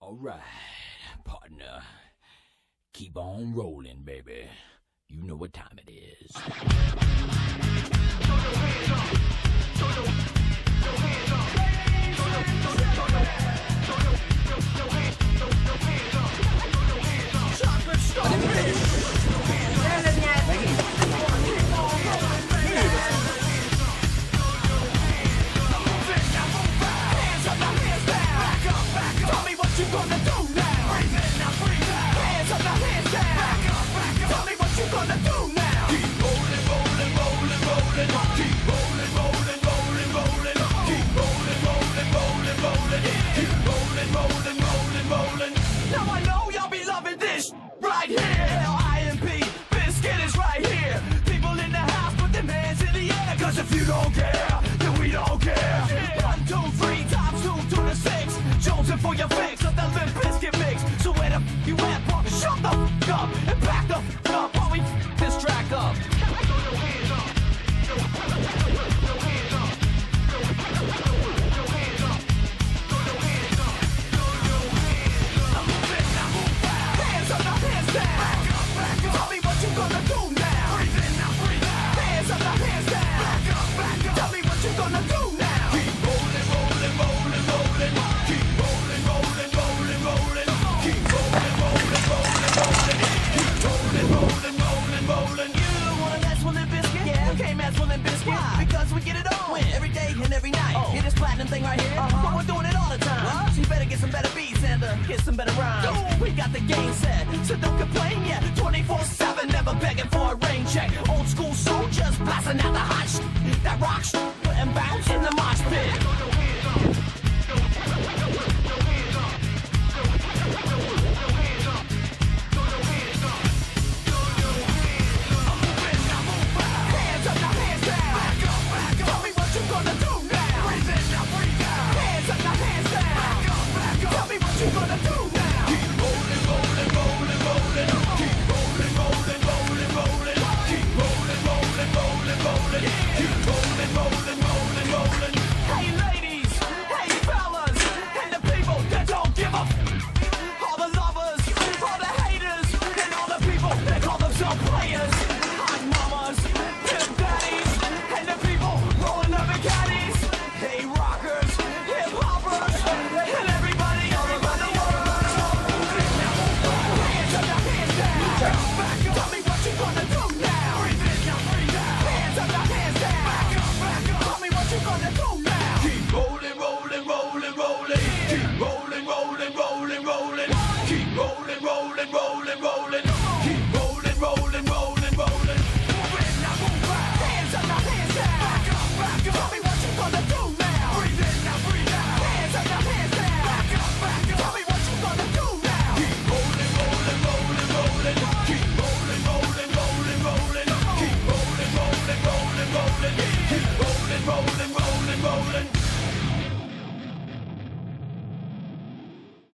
All right, partner. Keep on rolling, baby. You know what time it is. Throw your hands up. Throw your hands up. Throw your hands up. Chocolate strawberry. Tell me what you gonna do now. Breathe in, now breathe out. Hands up, now hands down. Back up, back up. Tell me what you gonna do now. Keep rolling, rolling, rolling, rolling. Keep rolling, rolling, rolling, rolling. Keep rolling, rolling, rolling, rolling. Keep rolling, rolling, rolling, rolling. Now I know y'all be loving this right here. L-I-M-P, Biscuit is right here. People in the house, put them hands in the air. Cause if you don't care, then we don't care. 1, 2, 3 times 2 to the 6. Jonesing for your fix of the Limp Bizkit mix. So where the you at, punk? Shut the up and back the up while we this track up. Throw your hands up. Throw your hands up. Throw your hands up. Throw your hands up. Throw your hands up. Now move it, now move out. Hands up, now hands down. Back up, back up. Tell me what you gonna do now. Breathe in, now breathe out. Hands up, now hands down. Back up, back up. Tell me what you gonna do now. Keep rolling, rolling, rolling, rolling. Keep rolling, rolling, rolling, rolling. Keep rolling, rolling, rolling, rolling. Keep rolling, rolling, rolling, rolling. You wanna mess with Limp Bizkit? Yeah, you can't mess with Limp Bizkit. Why? Because we get it on every day and every night. Hear this platinum thing right here? But we're doing it all the time. So you better get some better beats and get some better rhymes. We got the game set, so don't complain yet. 24/7, never begging for a rain check. Old school soldiers blasting out the hot that rock putting bounce in the mosh pit.